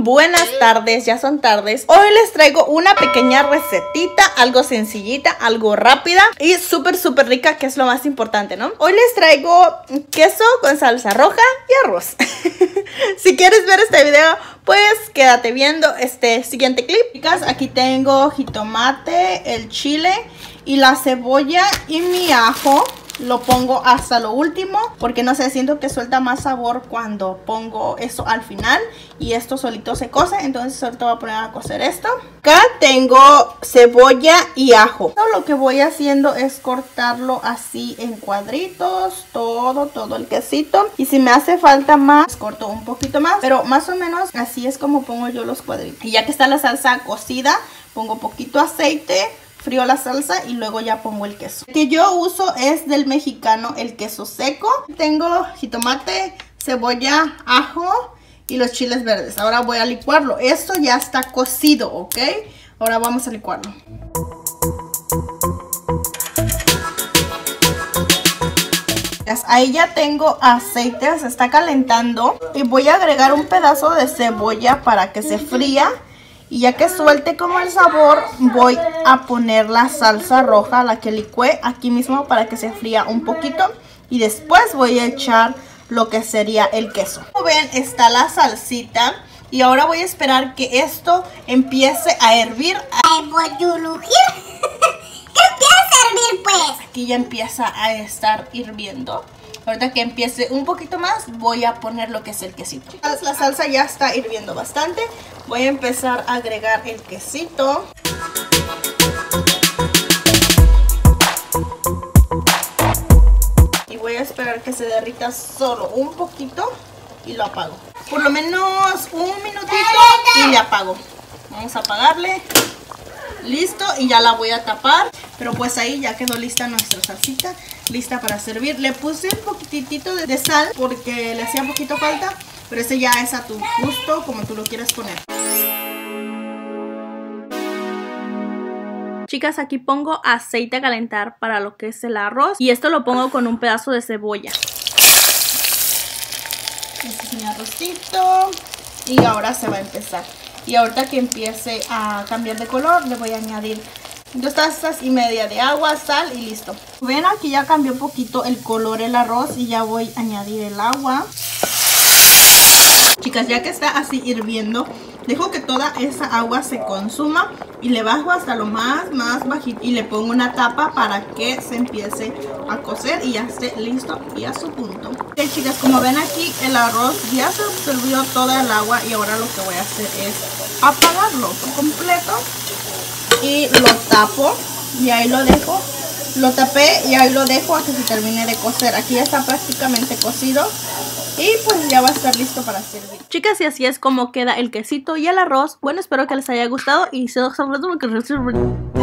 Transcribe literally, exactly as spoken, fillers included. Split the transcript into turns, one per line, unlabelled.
Buenas tardes, ya son tardes. Hoy les traigo una pequeña recetita, algo sencillita, algo rápida y súper súper rica, que es lo más importante, ¿no? Hoy les traigo queso con salsa roja y arroz. Si quieres ver este video, pues quédate viendo este siguiente clip. Chicas, aquí tengo jitomate, el chile y la cebolla y mi ajo. Lo pongo hasta lo último porque no sé, siento que suelta más sabor cuando pongo eso al final y esto solito se cose. Entonces ahorita voy a poner a cocer esto. Acá tengo cebolla y ajo. Lo que voy haciendo es cortarlo así en cuadritos, todo, todo el quesito. Y si me hace falta más, corto un poquito más, pero más o menos así es como pongo yo los cuadritos. Y ya que está la salsa cocida, pongo poquito aceite, frío la salsa y luego ya pongo el queso. El que yo uso es del mexicano, el queso seco. Tengo jitomate, cebolla, ajo y los chiles verdes. Ahora voy a licuarlo. Esto ya está cocido, ¿ok? Ahora vamos a licuarlo. Ahí ya tengo aceite, se está calentando. Y voy a agregar un pedazo de cebolla para que se fría. Y ya que suelte como el sabor, voy a poner la salsa roja, la que licué aquí mismo para que se fría un poquito. Y después voy a echar lo que sería el queso. Como ven, está la salsita. Y ahora voy a esperar que esto empiece a hervir.
Ay, voy a hervir. ¿Qué empieza a hervir, pues?
Aquí ya empieza a estar hirviendo. Ahorita que empiece un poquito más, voy a poner lo que es el quesito. La salsa ya está hirviendo bastante. Voy a empezar a agregar el quesito. Y voy a esperar que se derrita solo un poquito y lo apago. Por lo menos un minutito y le apago. Vamos a apagarle. Listo, y ya la voy a tapar. Pero pues ahí ya quedó lista nuestra salsita, lista para servir. Le puse un poquitito de sal porque le hacía un poquito falta, pero ese ya es a tu gusto, como tú lo quieras poner. Chicas, aquí pongo aceite a calentar para lo que es el arroz. Y esto lo pongo con un pedazo de cebolla. Este es mi arrocito. Y ahora se va a empezar. Y ahorita que empiece a cambiar de color, le voy a añadir dos tazas y media de agua, sal y listo. Ven, aquí ya cambió un poquito el color el arroz y ya voy a añadir el agua. Chicas, ya que está así hirviendo, dejo que toda esa agua se consuma y le bajo hasta lo más, más bajito. Y le pongo una tapa para que se empiece a cocer y ya esté listo y a su punto. Ok, chicas, como ven aquí, el arroz ya se absorbió toda el agua y ahora lo que voy a hacer es apagarlo por completo. Y lo tapo y ahí lo dejo. Lo tapé y ahí lo dejo hasta que se termine de cocer. Aquí ya está prácticamente cocido. Y pues ya va a estar listo para servir. Chicas, y así es como queda el quesito y el arroz. Bueno, espero que les haya gustado. Y se os lo que